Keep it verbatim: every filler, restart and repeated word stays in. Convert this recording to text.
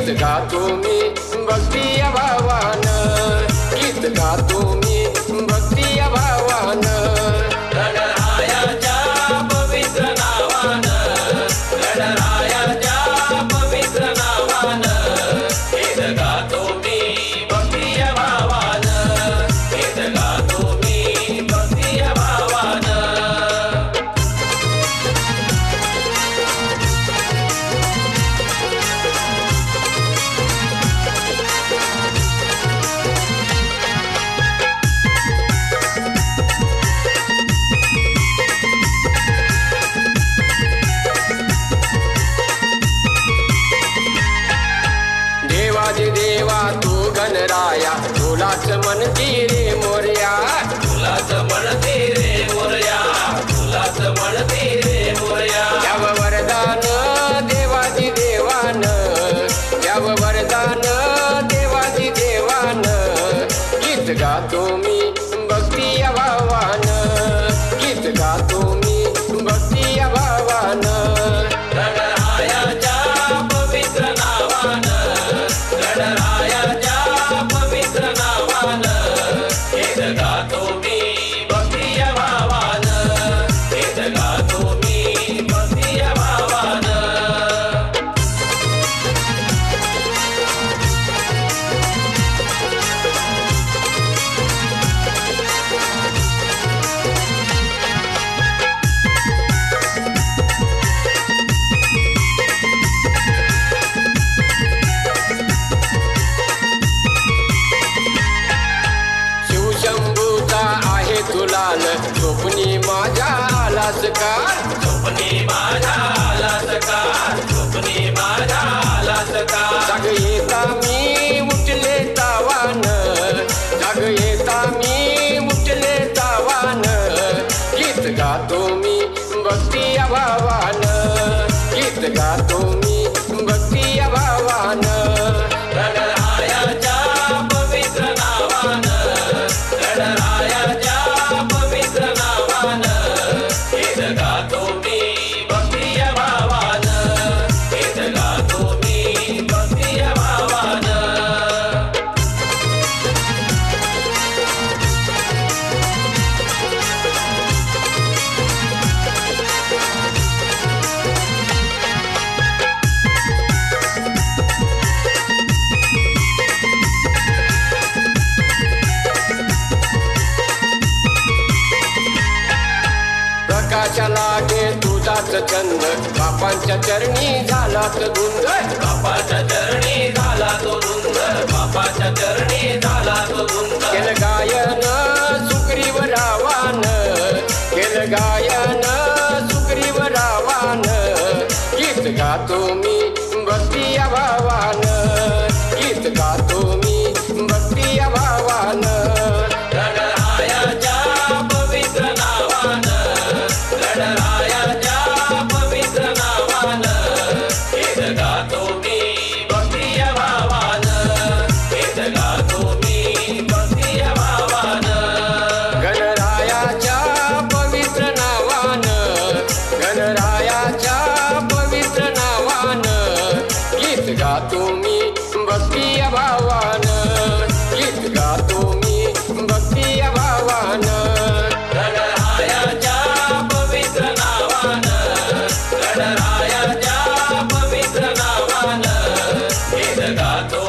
गीत गातो मी भक्ती या भावानं, गीत गातो मी भक्ती या भावानं. गणरायाच्या पवित्र नावानं, गणरायाच्या पवित्र नावानं गीत गातो मी भक्ती या भावानं, गीत गातो मी भक्ती या भावानं. देवाजी देवा तू गणराया, तुलाच म्हणती रे मोरया, तुलाच म्हणते रे मोरया, तुलाच म्हणते रे मोरया. द्याव वरदान देवाजी देवान, द्याव वरदान देवाजी देवान. गीत गातो मी भक्ती या भावानं, गीत गातो मी भक्ती या भावानं. गणरायाच्या पवित्र नावानं, गणरायाच्या पवित्र नावानं गीत गातो मी भक्ती या भावानं, गीत गातो मी भक्ती या भावानं. शिवशंभूचा आहे तुलाल, स्वप्नी माझ्या आलास का, स्वप्नी माझ्या आलास का, स्वप्नी माझ्या आलास का. जाग येता मी उठले तावान, जाग येता मी उठले तावान. गीत गातो मी भक्ती या भावानं, गीत गातो मी भक्ती या भावानं. गणरायाच्या पवित्र नावानं, गणरायाच्या पवित्र नावानं गीत गातो मी भक्ती या भावानं, गीत गातो मी भक्ती या भावानं. प्रकाशा लागे तुझाच चंद, बापांच्या चरणी झालात धुंद, बापाच्या चरणी झाला तो धुंद, बापाच्या चरणी झाला तो धुंद. केल गायन सुग्रीव रावान, केल गायन सुग्रीव रावान. गीत गातो मी भक्ती या भावानं, गीत गातो मी भक्ती या भावानं. गणरायाच्या पवित्र नावानं, गणरायाच्या पवित्र नावानं गीत गातो मी भक्ती या भावानं, गीत गातो मी भक्ती या भावानं. गणरायाच्या पवित्र नावानं, गणरायाच्या पवित्र नावानं. गीत गातो मी भक्ती या भावानं, गीत गातो मी भक्ती या भावानं. गणरायाच्या पवित्र नावानं, गणरायाच्या पवित्र नावानं गीत गातो